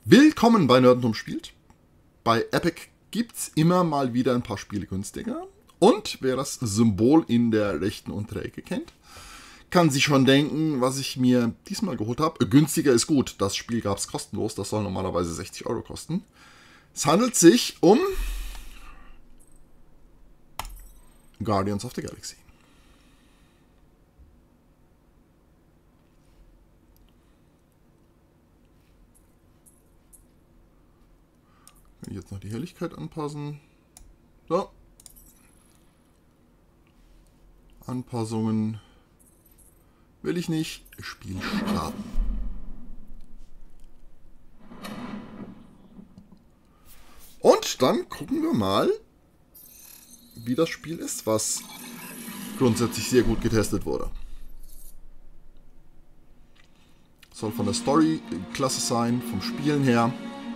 Willkommen bei Nerdentum spielt. Bei Epic gibt es immer mal wieder ein paar Spiele günstiger. Und wer das Symbol in der rechten unteren Ecke kennt, kann sich schon denken, was ich mir diesmal geholt habe. Günstiger ist gut, das Spiel gab es kostenlos, das soll normalerweise 60 Euro kosten. Es handelt sich um Guardians of the Galaxy. Kann ich jetzt noch die Helligkeit anpassen? So. Anpassungen will ich nicht. Spiel starten. Und dann gucken wir mal, wie das Spiel ist, was grundsätzlich sehr gut getestet wurde. Soll von der Story klasse sein, vom Spielen her.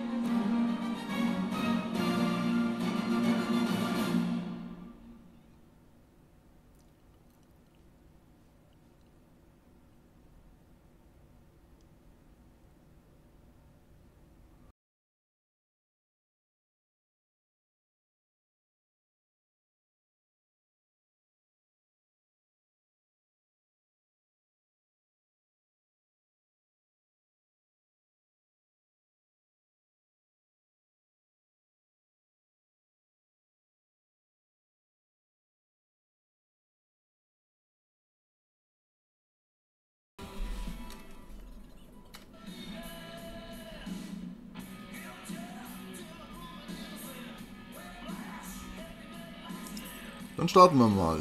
Dann starten wir mal.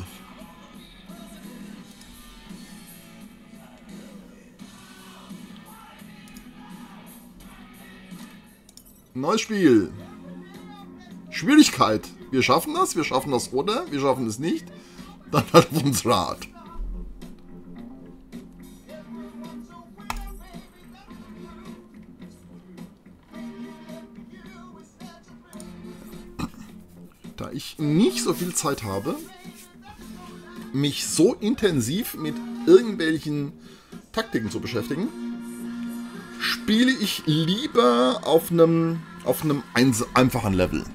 Neues Spiel. Schwierigkeit. Wir schaffen das oder wir schaffen es nicht. Dann hat uns Rat. Da ich nicht so viel Zeit habe, mich so intensiv mit irgendwelchen Taktiken zu beschäftigen, spiele ich lieber auf einem einfachen Level.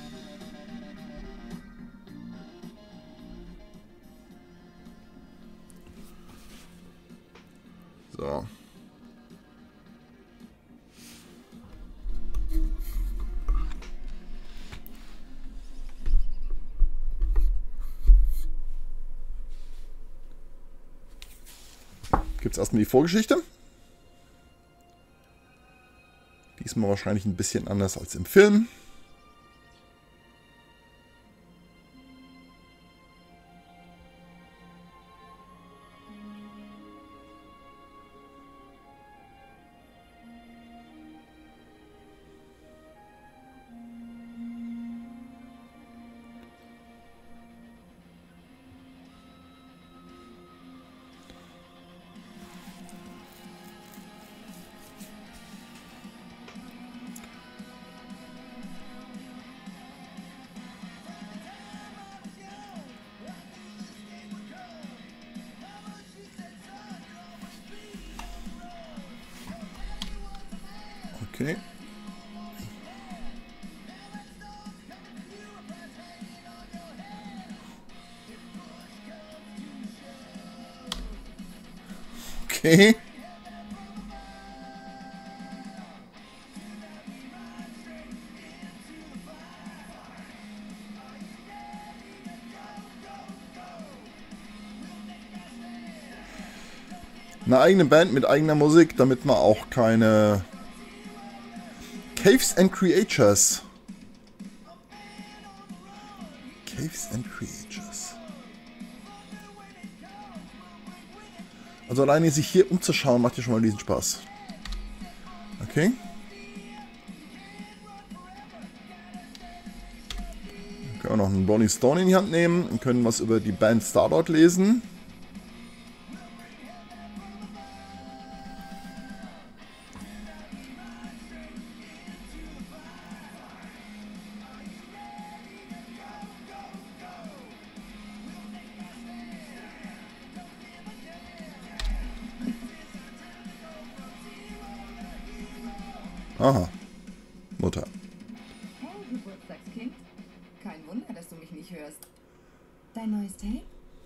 So. Gibt es erstmal die Vorgeschichte. Diesmal wahrscheinlich ein bisschen anders als im Film. Okay. Okay. Eine eigene Band mit eigener Musik, damit man auch keine Caves and Creatures. Caves and Creatures. Also alleine sich hier umzuschauen, macht ja schon mal diesen Spaß. Okay. Dann können wir noch einen Rolling Stone in die Hand nehmen und können was über die Band Starlord lesen. Aha. Mutter. Hey, Geburtstagskind. Kein Wunder, dass du mich nicht hörst. Dein neues Tape?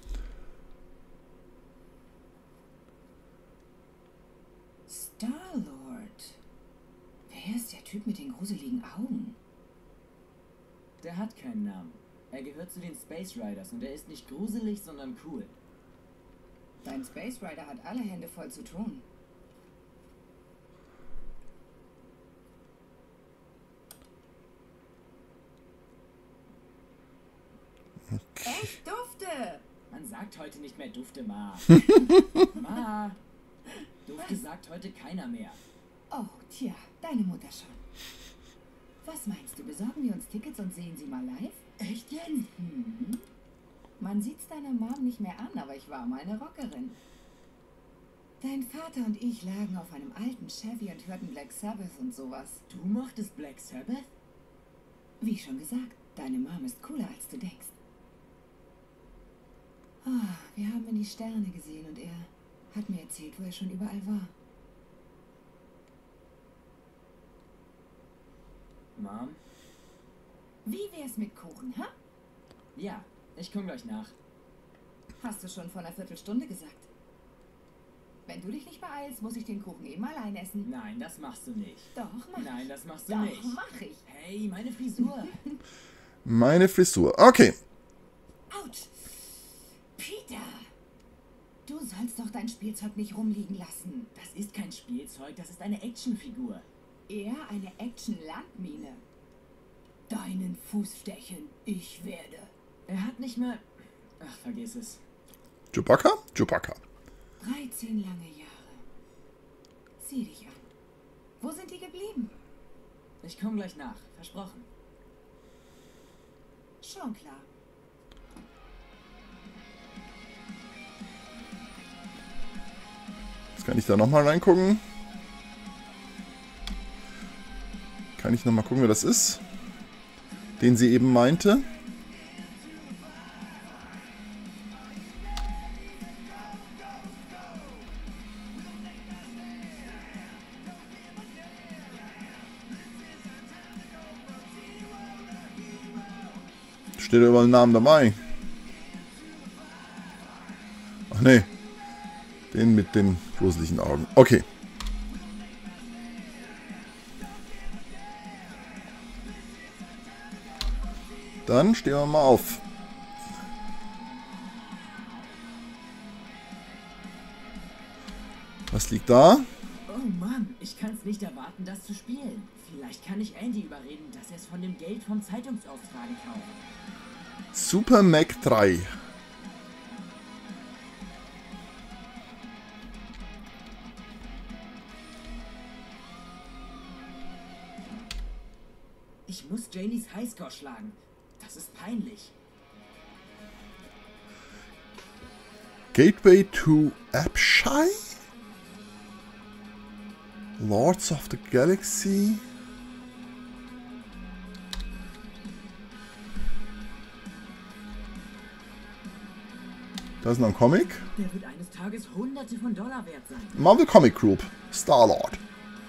Star-Lord. Wer ist der Typ mit den gruseligen Augen? Der hat keinen Namen. Er gehört zu den Space Riders und er ist nicht gruselig, sondern cool. Dein Space Rider hat alle Hände voll zu tun. Ich dufte! Man sagt heute nicht mehr Dufte, Ma. Ma! Dufte sagt heute keiner mehr. Oh, tja, deine Mutter schon. Was meinst du, besorgen wir uns Tickets und sehen sie mal live? Echt jetzt? Mhm. Man sieht's deiner Mom nicht mehr an, aber ich war mal eine Rockerin. Dein Vater und ich lagen auf einem alten Chevy und hörten Black Sabbath und sowas. Du mochtest Black Sabbath? Wie schon gesagt, deine Mom ist cooler, als du denkst. Oh, wir haben in die Sterne gesehen und er hat mir erzählt, wo er schon überall war. Mom? Wie wär's mit Kuchen, ha? Ja, ich komm gleich nach. Hast du schon vor einer Viertelstunde gesagt. Wenn du dich nicht beeilst, muss ich den Kuchen eben allein essen. Nein, das machst du nicht. Doch, mach Nein, ich. das machst du Doch, nicht. mach ich. Hey, meine Frisur. Meine Frisur. Okay. Autsch! Peter! Du sollst doch dein Spielzeug nicht rumliegen lassen. Das ist kein Spielzeug, das ist eine Actionfigur. Eher eine Action-Landmine. Deinen Fuß stechen, ich werde. Er hat nicht mal... Ach, vergiss es. Chewbacca? Chewbacca. 13 lange Jahre. Sieh dich an. Wo sind die geblieben? Ich komm gleich nach, versprochen. Schon klar. Jetzt kann ich da nochmal reingucken. Kann ich nochmal gucken, wer das ist? Den sie eben meinte. Steht da überall ein Namen dabei. Ach nee. Den mit den gruseligen Augen. Okay. Dann stehen wir mal auf. Was liegt da? Oh Mann, ich kann's nicht erwarten, das zu spielen. Vielleicht kann ich Andy überreden, dass er es von dem Geld vom Zeitungsaustragen kauft. Super Mac 3. Ich muss Janies Highscore schlagen. Das ist peinlich. Gateway to Apshai? Lords of the Galaxy? Da ist noch ein Comic. Der wird eines Tages Hunderte von Dollar wert sein. Marvel Comic Group. Star-Lord.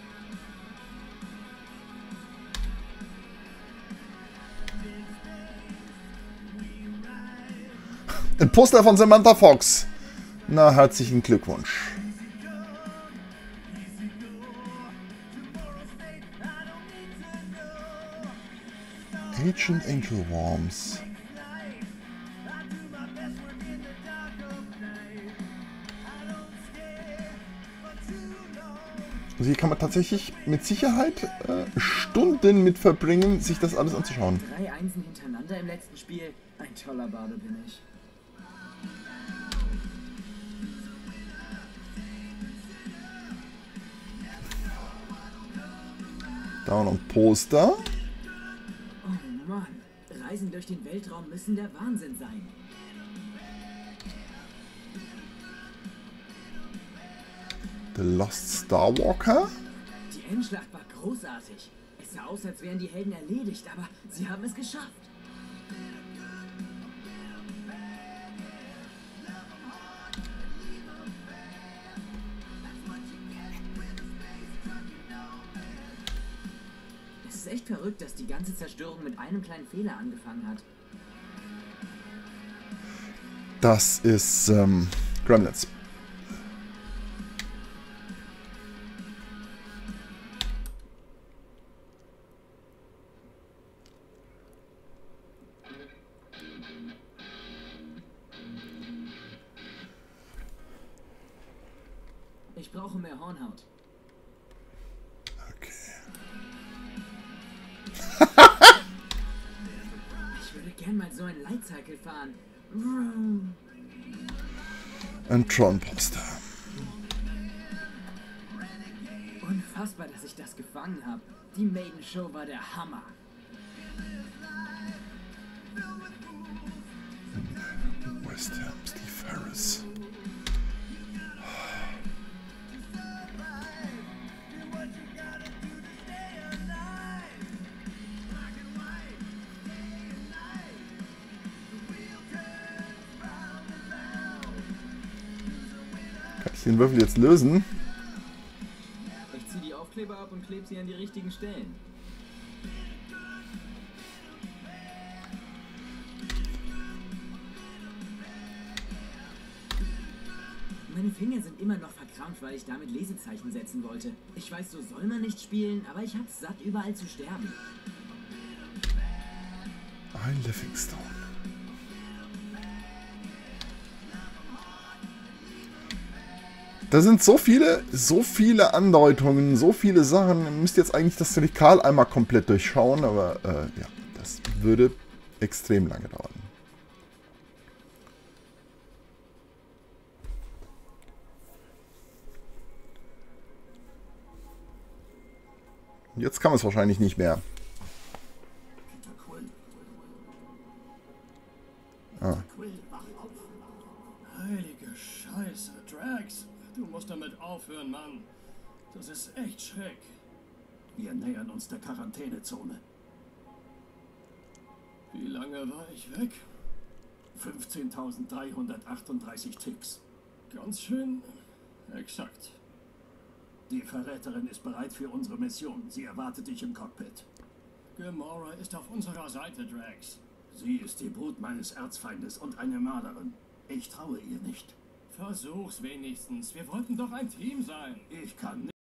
Ein Poster von Samantha Fox. Na, herzlichen Glückwunsch. Agent Angel Worms. Also hier kann man tatsächlich mit Sicherheit Stunden mit verbringen, sich das alles anzuschauen. 3 Einsen hintereinander im letzten Spiel. Ein toller Barde bin ich. Da haben wir noch ein Poster. Oh Mann, Reisen durch den Weltraum müssen der Wahnsinn sein. The Lost Star Walker. Die Endschlacht war großartig. Es sah aus, als wären die Helden erledigt, aber sie haben es geschafft. echt verrückt, dass die ganze Zerstörung mit einem kleinen Fehler angefangen hat. Das ist Gremlins. Ich brauche mehr Hornhaut. Okay. Ich würde gern mal so ein Lightcycle fahren. Ein Tron-Poster. Unfassbar, dass ich das gefangen habe. Die Maiden Show war der Hammer. West Ham, Steve Harris. Kann ich den Würfel jetzt lösen? Ich ziehe die Aufkleber ab und klebe sie an die richtigen Stellen. Meine Finger sind immer noch verkrampft, weil ich damit Lesezeichen setzen wollte. Ich weiß, so soll man nicht spielen, aber ich hab's satt, überall zu sterben. Ein Livingstone. Da sind so viele Andeutungen, so viele Sachen. Ihr müsst jetzt eigentlich das Regal einmal komplett durchschauen, aber ja, das würde extrem lange dauern. Jetzt kann man es wahrscheinlich nicht mehr. Ah. Heilige Scheiße, Drax. Du musst damit aufhören, Mann. Das ist echt schräg. Wir nähern uns der Quarantänezone. Wie lange war ich weg? 15.338 Ticks. Ganz schön exakt. Die Verräterin ist bereit für unsere Mission. Sie erwartet dich im Cockpit. Gamora ist auf unserer Seite, Drax. Sie ist die Brut meines Erzfeindes und eine Mörderin. Ich traue ihr nicht. Versuch's wenigstens. Wir wollten doch ein Team sein. Ich kann nicht.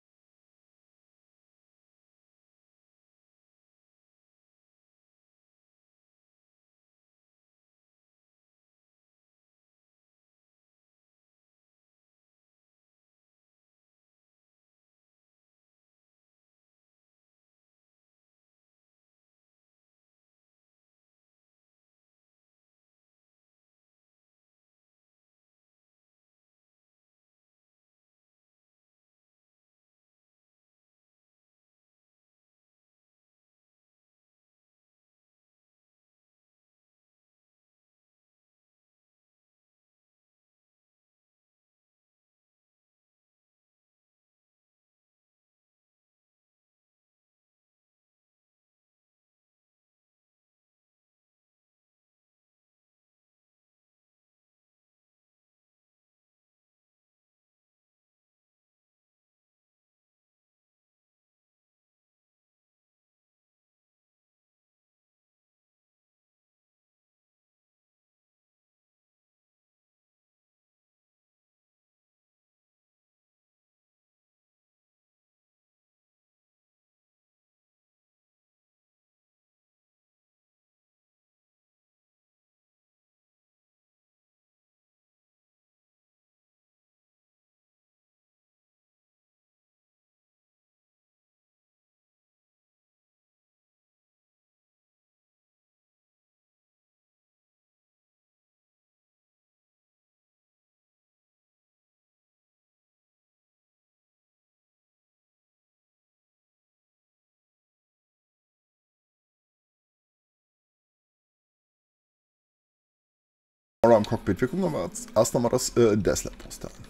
Im Cockpit. Wir gucken aber erst nochmal das Dazzler-Poster an.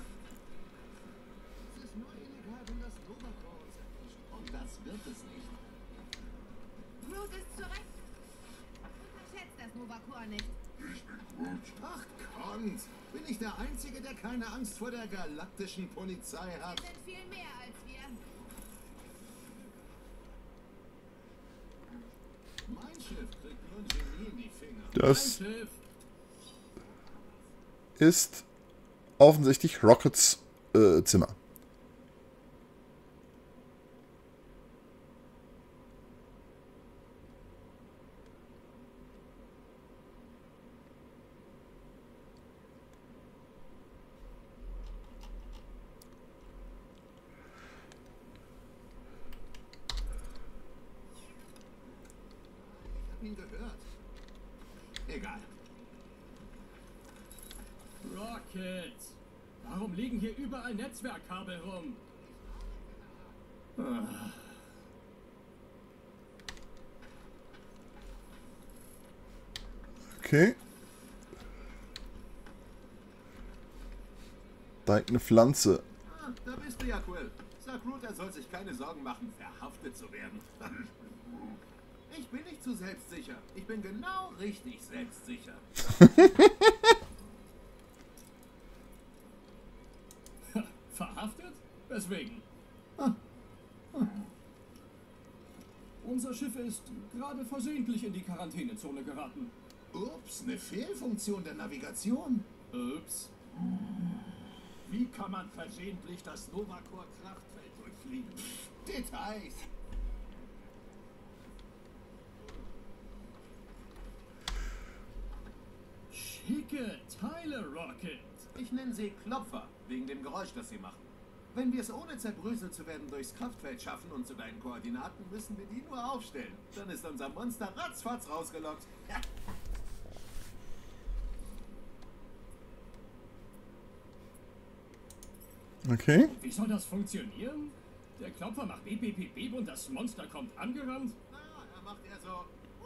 Groot ist zurecht. Unterschätzt das Nova-Corps nicht. Ach, kommt! Bin ich der Einzige, der keine Angst vor der galaktischen Polizei hat? Wir sind viel mehr als wir. Mein Schiff kriegt nur ein Genie in die Finger. Das Mein Schiff. ist offensichtlich Rockets Zimmer. Ich hab ihn gehört. Egal. Rocket. Warum liegen hier überall Netzwerkkabel rum? Okay. Da hängt eine Pflanze. Ah, da bist du ja, Quill. Sag Root, er soll sich keine Sorgen machen, verhaftet zu werden. Ich bin nicht zu selbstsicher. Ich bin genau richtig selbstsicher. Verhaftet? Weswegen? Unser Schiff ist gerade versehentlich in die Quarantänezone geraten. Ups, eine Fehlfunktion der Navigation. Ups. Wie kann man versehentlich das Novacor-Kraftfeld durchfliegen? Details. Schicke Teile, Rocket. Ich nenne sie Klopfer, wegen dem Geräusch, das sie machen. Wenn wir es ohne zerbröselt zu werden durchs Kraftfeld schaffen und zu deinen Koordinaten, müssen wir die nur aufstellen. Dann ist unser Monster ratzfatz rausgelockt. Ja. Okay. Wie soll das funktionieren? Der Klopfer macht beep, beep, beep, beep und das Monster kommt angerannt? Na, da macht er so.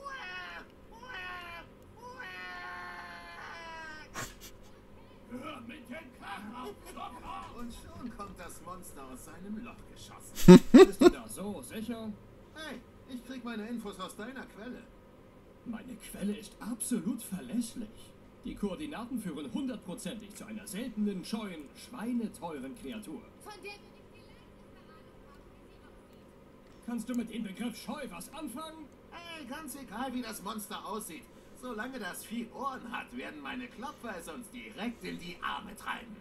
Hör mit dem Karren auf, Klopfer! Und schon kommt das Monster aus seinem Loch geschossen. Bist du da so sicher? Hey, ich krieg meine Infos aus deiner Quelle. Meine Quelle ist absolut verlässlich. Die Koordinaten führen hundertprozentig zu einer seltenen, scheuen, schweineteuren Kreatur. Von der du nicht die leiseste Ahnung hast, wie sie aussieht. Kannst du mit dem Begriff Scheu was anfangen? Hey, ganz egal, wie das Monster aussieht. Solange das Vieh Ohren hat, werden meine Klopfer es uns direkt in die Arme treiben.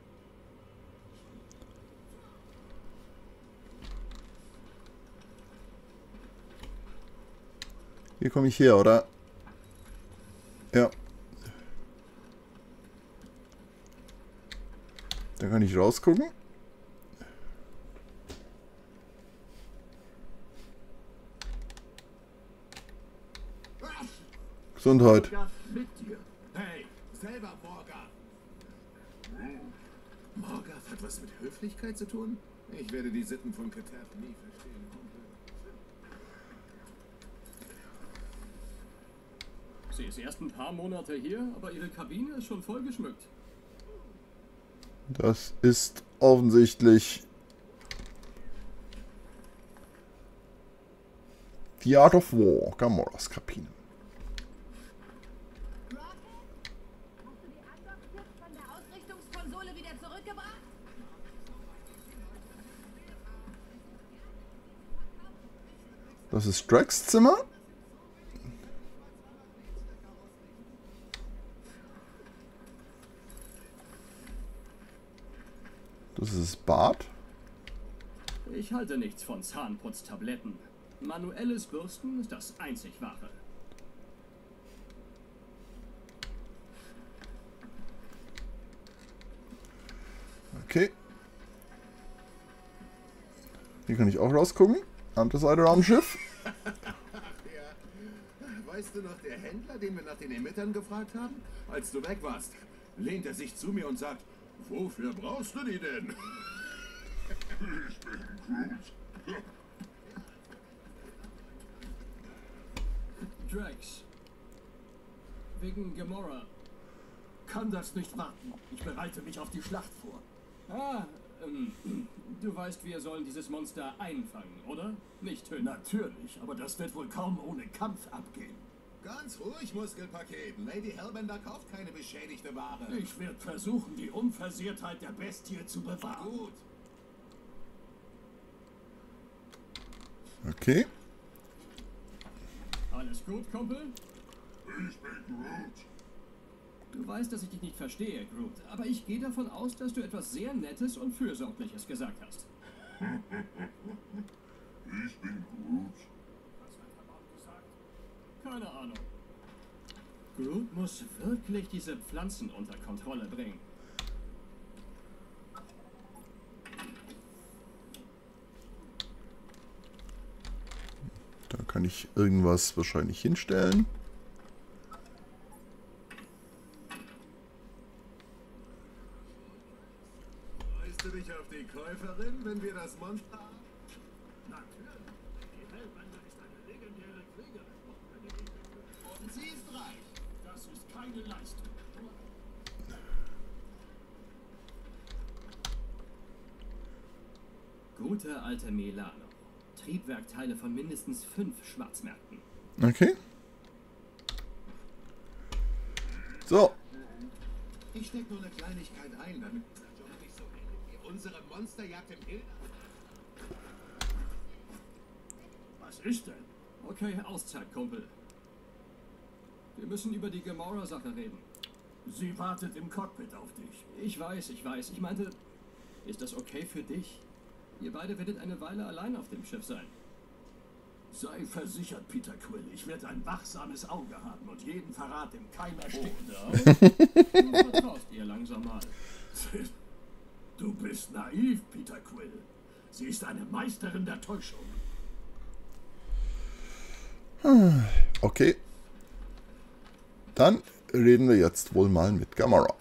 Hier komme ich her, oder? Ja. Da kann ich rausgucken. Gesundheit. Ja, mit dir. Hey, selber Morgoth. Morgoth hat was mit Höflichkeit zu tun? Ich werde die Sitten von Keteth nie verstehen. Sie ist erst ein paar Monate hier, aber ihre Kabine ist schon voll geschmückt. Das ist offensichtlich The Art of War, Gamoras Kabine. Rocket? Hast du die Andock-Chips von der Ausrichtungskonsole wieder zurückgebracht? Das ist Drax Zimmer. Das ist das Bad. Ich halte nichts von Zahnputztabletten. Manuelles Bürsten ist das einzig wahre. Okay. Hier kann ich auch rausgucken. Andere Seite am Schiff. Weißt du noch, der Händler, den wir nach den Emittern gefragt haben? Als du weg warst, lehnt er sich zu mir und sagt, wofür brauchst du die denn? Ich bin Groot. Drax. Wegen Gamora. Kann das nicht warten. Ich bereite mich auf die Schlacht vor. Du weißt, wir sollen dieses Monster einfangen, oder? Nicht töten. Natürlich, aber das wird wohl kaum ohne Kampf abgehen. Ganz ruhig, Muskelpaket. Lady Hellbender kauft keine beschädigte Ware. Ich werde versuchen, die Unversehrtheit der Bestie zu bewahren. Gut. Okay. Alles gut, Kumpel? Ich bin Groot. Du weißt, dass ich dich nicht verstehe, Groot, aber ich gehe davon aus, dass du etwas sehr Nettes und Fürsorgliches gesagt hast. Ich bin Groot. Was hat der Mann gesagt? Keine Ahnung. Groot muss wirklich diese Pflanzen unter Kontrolle bringen. Da kann ich irgendwas wahrscheinlich hinstellen. Freust du dich auf die Käuferin, wenn wir das Monster haben? Natürlich. Die Hellbender ist eine legendäre Kriegerin. Und sie ist reich. Das ist keine Leistung. Gute alte Milano. Triebwerkteile von mindestens 5 Schwarzmärkten. Okay. So. Ich steck nur eine Kleinigkeit ein, damit der Job nicht so endet wie unsere Monsterjagd im Hill. Was ist denn? Okay, Auszeit, Kumpel. Wir müssen über die Gamora-Sache reden. Sie wartet im Cockpit auf dich. Ich weiß. Ich meinte, ist das okay für dich? Ihr beide werdet eine Weile allein auf dem Schiff sein. Sei versichert, Peter Quill, ich werde ein wachsames Auge haben und jeden Verrat im Keim ersticken. Du vertraust ihr langsam mal. Du bist naiv, Peter Quill. Sie ist eine Meisterin der Täuschung. Okay. Dann reden wir jetzt wohl mal mit Gamora.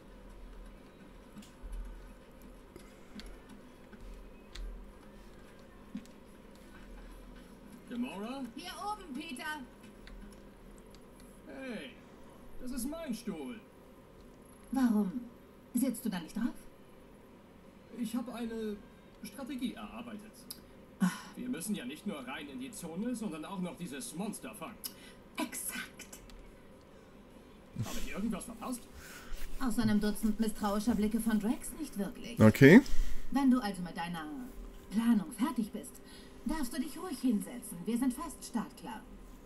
Gamora? Hier oben, Peter. Hey, das ist mein Stuhl. Warum sitzt du da nicht drauf? Ich habe eine Strategie erarbeitet. Wir müssen ja nicht nur rein in die Zone, sondern auch noch dieses Monster fangen. Exakt. Habe ich irgendwas verpasst? Aus einem Dutzend misstrauischer Blicke von Drax nicht wirklich. Okay. Wenn du also mit deiner Planung fertig bist, darfst du dich ruhig hinsetzen. Wir sind fast startklar.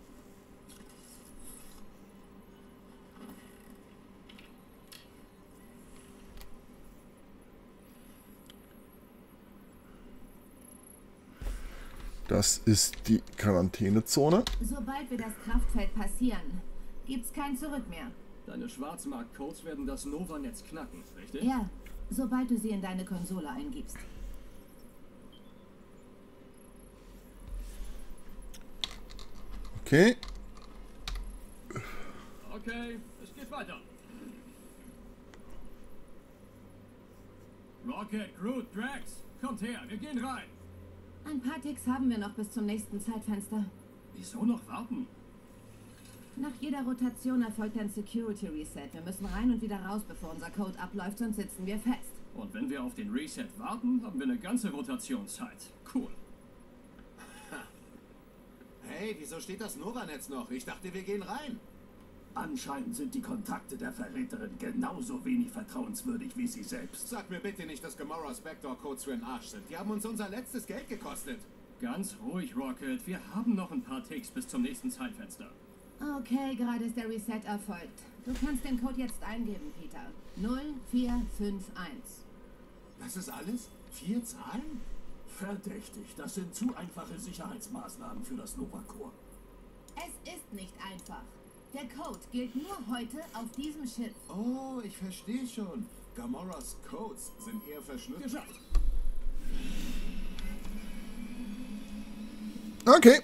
Das ist die Quarantänezone. Sobald wir das Kraftfeld passieren, gibt's kein Zurück mehr. Deine Schwarzmarkt-Codes werden das Nova-Netz knacken, richtig? Ja, sobald du sie in deine Konsole eingibst. Okay. Okay, es geht weiter. Rocket, Groot, Drax, kommt her, wir gehen rein. Ein paar Ticks haben wir noch bis zum nächsten Zeitfenster. Wieso noch warten? Nach jeder Rotation erfolgt ein Security Reset. Wir müssen rein und wieder raus, bevor unser Code abläuft, sonst sitzen wir fest. Und wenn wir auf den Reset warten, haben wir eine ganze Rotationszeit. Cool. Hey, wieso steht das Nova-Netz noch? Ich dachte, wir gehen rein. Anscheinend sind die Kontakte der Verräterin genauso wenig vertrauenswürdig wie sie selbst. Sag mir bitte nicht, dass Gamoras Backdoor-Codes für den Arsch sind. Die haben uns unser letztes Geld gekostet. Ganz ruhig, Rocket. Wir haben noch ein paar Ticks bis zum nächsten Zeitfenster. Okay, gerade ist der Reset erfolgt. Du kannst den Code jetzt eingeben, Peter. 0451. Das ist alles? 4 Zahlen? Verdächtig, das sind zu einfache Sicherheitsmaßnahmen für das Nova Corps. Es ist nicht einfach. Der Code gilt nur heute auf diesem Schiff. Oh, ich verstehe schon. Gamoras Codes sind eher verschlüsselt. Geschafft. Okay.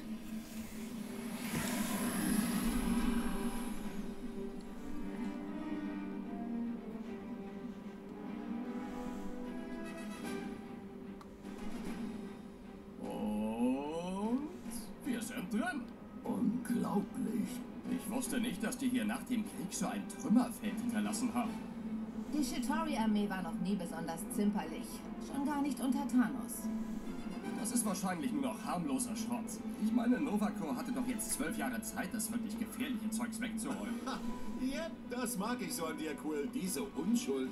Und wir sind drin. Unglaublich. Ich wusste nicht, dass die hier nach dem Krieg so ein Trümmerfeld hinterlassen haben. Die Chitauri-Armee war noch nie besonders zimperlich. Schon gar nicht unter Thanos. Das ist wahrscheinlich nur noch harmloser Schrott. Ich meine, Nova Corps hatte doch jetzt 12 Jahre Zeit, das wirklich gefährliche Zeugs wegzuräumen. Ha, ja, das mag ich so an dir, Quill. Diese Unschuld.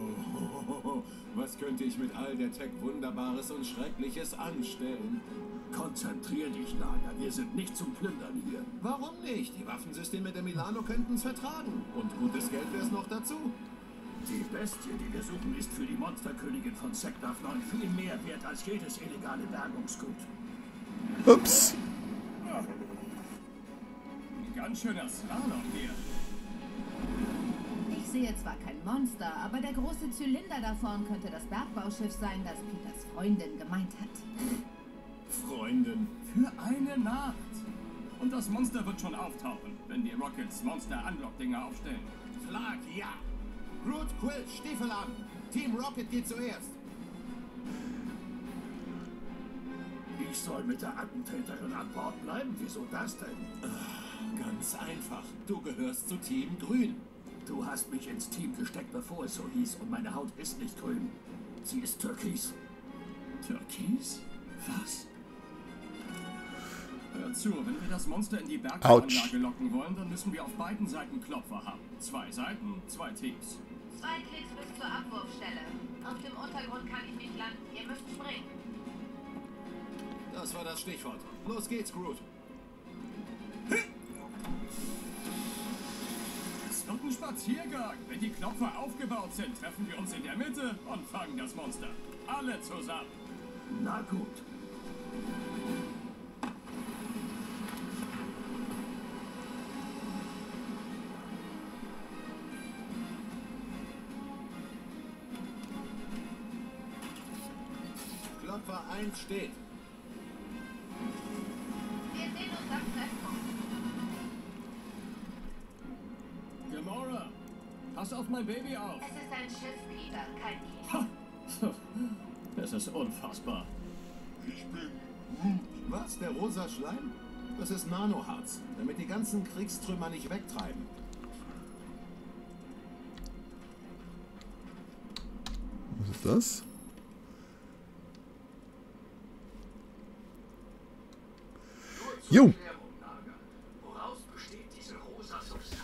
Oh, was könnte ich mit all der Tech Wunderbares und Schreckliches anstellen? Konzentrier dich, Naga. Wir sind nicht zum Plündern hier. Warum nicht? Die Waffensysteme der Milano könnten es vertragen. Und gutes Geld wäre es noch dazu. Die Bestie, die wir suchen, ist für die Monsterkönigin von Sektor 9 viel mehr wert als jedes illegale Bergungsgut. Ups. Ganz schöner Slalom hier. Ich sehe zwar kein Monster, aber der große Zylinder da vorn könnte das Bergbauschiff sein, das Peters Freundin gemeint hat. Freundin. Für eine Nacht. Und das Monster wird schon auftauchen, wenn die Rockets Monster-Unlock-Dinger aufstellen. Schlag, ja! Groot, Quill, Stiefel an! Team Rocket geht zuerst! Ich soll mit der Attentäterin an Bord bleiben? Wieso das denn? Ganz einfach. Du gehörst zu Team Grün. Du hast mich ins Team gesteckt, bevor es so hieß, und meine Haut ist nicht grün. Sie ist türkis. Türkis? Was? Hör zu, wenn wir das Monster in die Autsch. Berganlage locken wollen, dann müssen wir auf beiden Seiten Klopfer haben. 2 Seiten, 2 Teams. 2 Klicks bis zur Abwurfstelle. Auf dem Untergrund kann ich nicht landen. Ihr müsst springen. Das war das Stichwort. Los geht's, Groot. Es wird ein Spaziergang. Wenn die Klopfer aufgebaut sind, treffen wir uns in der Mitte und fangen das Monster. Alle zusammen. Na gut. Klopfer 1 steht. Wir sehen uns am Treffpunkt. Gamora, pass auf mein Baby auf. Es ist ein Schiff, Peter, kein Kind. Das ist unfassbar. Was? Der rosa Schleim? Das ist Nanoharz, damit die ganzen Kriegstrümmer nicht wegtreiben. Was ist das? Jo. Woraus besteht diese rosa Substanz?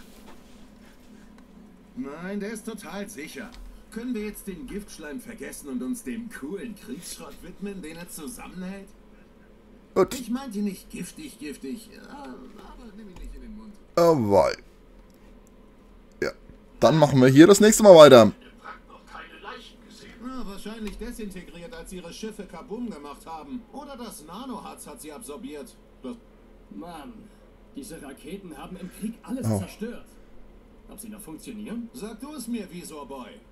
Nein, der ist total sicher. Können wir jetzt den Giftschleim vergessen und uns dem coolen Kriegsschrott widmen, den er zusammenhält? Gut. Ich meinte nicht giftig, aber nimm ihn nicht in den Mund. Jawohl. Ja. Dann machen wir hier das nächste Mal weiter. Noch keine Leichen gesehen. Na, wahrscheinlich desintegriert, als ihre Schiffe Kabum gemacht haben. Oder das Nanoharz hat sie absorbiert. Das Mann, diese Raketen haben im Krieg alles Oh. zerstört. Ob sie noch funktionieren? Sag du es mir, Visor Boy.